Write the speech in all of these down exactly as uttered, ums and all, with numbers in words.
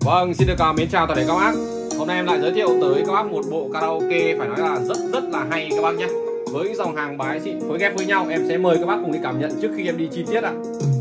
Vâng, xin được uh, mến chào toàn thể các bác. Hôm nay em lại giới thiệu tới các bác một bộ karaoke phải nói là rất rất là hay các bác nhé. Với dòng hàng bái xịn phối ghép với nhau, em sẽ mời các bác cùng đi cảm nhận trước khi em đi chi tiết ạ.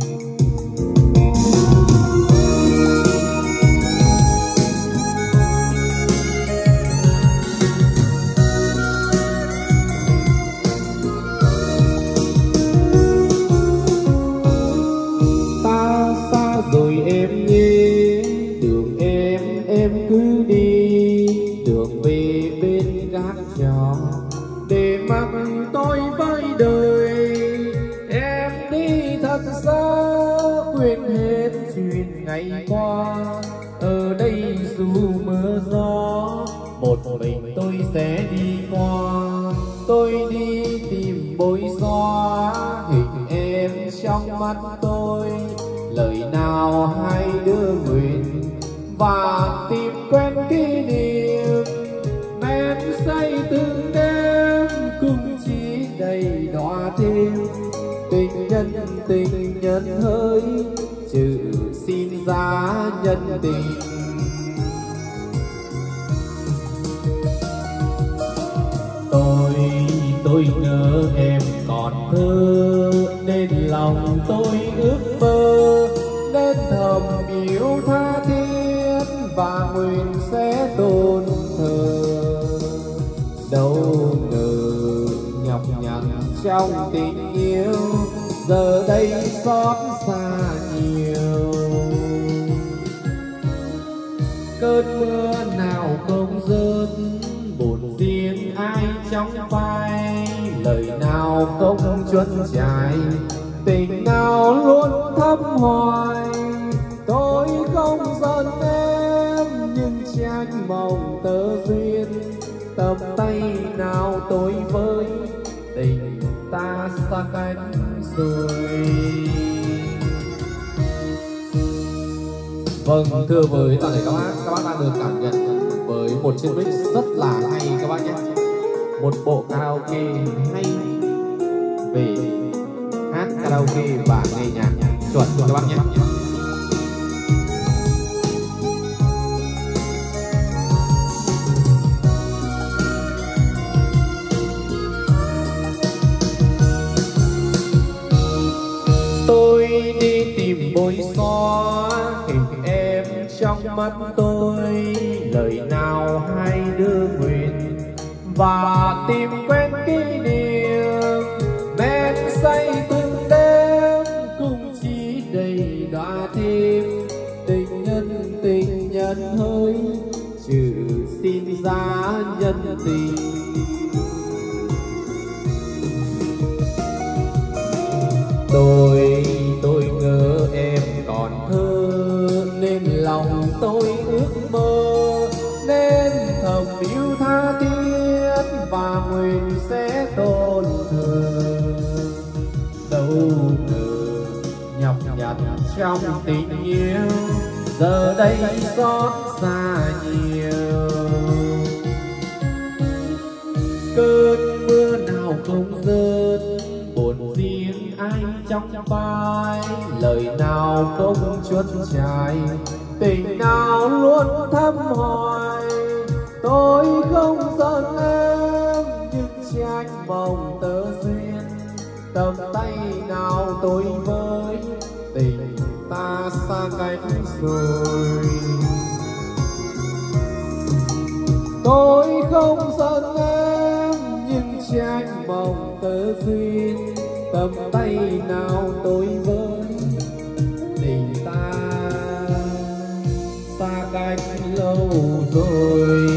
Ta xa rồi em nhé, đường em em cứ đi, đường về bên gác trò để mặc tôi với đời. Em đi thật xa quên hết chuyện ngày qua, ở đây dù mưa gió một mình tôi sẽ đi qua. Tôi đi tìm bối xóa hình em trong mắt tôi, lời nào hai đứa nguyện và tìm quen kỷ niệm. Men say từng đêm cùng chỉ đầy đọa thêm, tình nhân tình nhân hỡi chữ xin giá nhân tình. Tôi tôi nhớ em còn thơ nên lòng tôi ước mơ, nên thầm yêu tha thiết và nguyện sẽ tôn thờ. Đâu ngờ nhọc nhằn trong tình yêu, giờ đây xót xa nhiều. Cơn mưa nào không rớt, buồn riêng ai trong vai, lời nào không chuân trải, tình nào luôn thắm hoài. Tôi không giận em nhưng trách mong tơ duyên, tầm tay nào tôi với tình ta xa cách rồi. Vâng, thưa với toàn thể các bác, các bác đang được cảm nhận với một chiếc mic rất là hay các bác nhé. Một bộ karaoke hay về hát karaoke và nghe nhạc chuẩn các bác nhé. Tôi đi tìm bối xóa hình em trong mắt tôi, lời nào hai đứa nguyện và tìm quen kỷ niệm. Men say từng đêm cùng chỉ đầy đọa thêm, tình nhân tình nhân hỡi chữ xin giá nhân tình. Tôi tôi ngỡ em còn thơ nên lòng tôi ước mơ, nên thầm yêu tha thiết và nguyện sẽ tôn thờ. Đâu ngờ nhọc nhằn trong tình yêu, giờ đây xót xa nhiều. Cơn mưa nào không rớt, buồn riêng ai trong vai, lời nào không chuân trải, tình nào luôn thắm hoài. Tôi không giận em nhưng trách mong tơ duyên, tầm tay nào tôi với tình ta xa cách rồi. Tôi không giận em nhưng trách mong tơ duyên, tầm tay nào tôi với tình ta xa cách lâu rồi.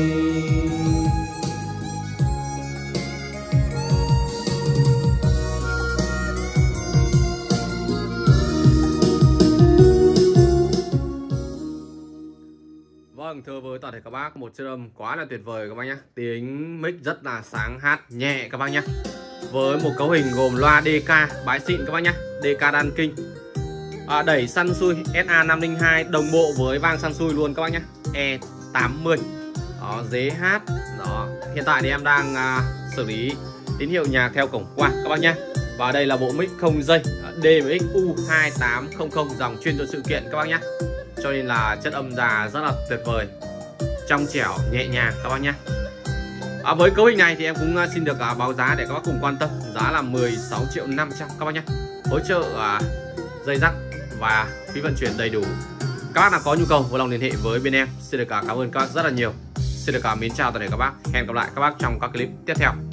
Vâng, thưa với toàn thể các bác, một chiếc âm quá là tuyệt vời các bác nhé. Tiếng mic rất là sáng, hát nhẹ các bác nhé. Với một cấu hình gồm loa đê ca bái xịn các bác nhé, đê ca đan kinh, à, đẩy Sansui S A năm không hai đồng bộ với vang Sansui luôn các bác nhé, E tám mươi. Đó, dế hát. Đó, hiện tại thì em đang à, xử lý tín hiệu nhạc theo cổng quạt các bác nhé. Và đây là bộ mic không dây D M X U hai tám không không dòng chuyên cho sự kiện các bác nhé. cho nên là chất âm già rất là tuyệt vời, trong trẻo nhẹ nhàng các bác nhé. À, với cấu hình này thì em cũng xin được uh, báo giá để các bác cùng quan tâm. Giá là mười sáu triệu năm trăm các bác nhé. Hỗ trợ uh, dây dắt và phí vận chuyển đầy đủ. Các bác nào có nhu cầu vui lòng liên hệ với bên em. Xin được uh, cảm ơn các bác rất là nhiều. Xin được uh, mến chào toàn thể các bác. Hẹn gặp lại các bác trong các clip tiếp theo.